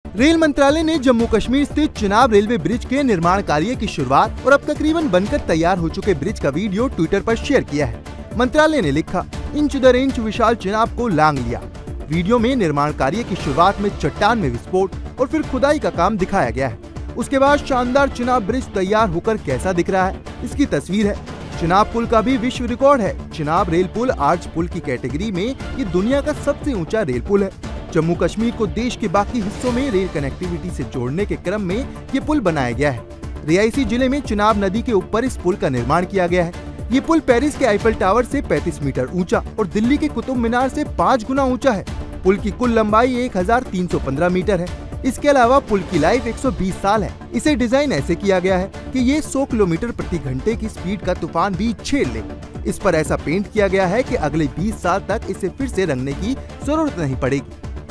Rail मंत्रालय ने जम्मू कश्मीर स्थित चिनाब रेलवे ब्रिज के निर्माण कार्य की शुरुआत और अब तकरीबन बनकर तैयार हो चुके ब्रिज का वीडियो ट्विटर पर शेयर किया है। मंत्रालय ने लिखा, इंच दर इंच विशाल चिनाब को लांग लिया। वीडियो में निर्माण कार्य की शुरुआत में चट्टान में विस्फोट और फिर खुदाई का काम दिखाया गया है। उसके बाद शानदार चिनाब ब्रिज तैयार होकर कैसा दिख रहा है, इसकी तस्वीर है। चिनाब पुल का भी विश्व रिकॉर्ड है। चिनाब रेल पुल आर्च पुल की कैटेगरी में ये दुनिया का सबसे ऊंचा रेल पुल है। जम्मू कश्मीर को देश के बाकी हिस्सों में रेल कनेक्टिविटी से जोड़ने के क्रम में ये पुल बनाया गया है। रियासी जिले में चिनाब नदी के ऊपर इस पुल का निर्माण किया गया है। ये पुल पेरिस के आईफल टावर से 35 मीटर ऊंचा और दिल्ली के कुतुब मीनार से 5 गुना ऊंचा है। पुल की कुल लंबाई 1315 मीटर है। इसके अलावा पुल की लाइफ 120 साल है। इसे डिजाइन ऐसे किया गया है कि ये 100 किलोमीटर प्रति घंटे की स्पीड का तूफान भी झेल ले। इस पर ऐसा पेंट किया गया है कि अगले 20 साल तक इसे फिर से रंगने की जरूरत नहीं पड़ेगी।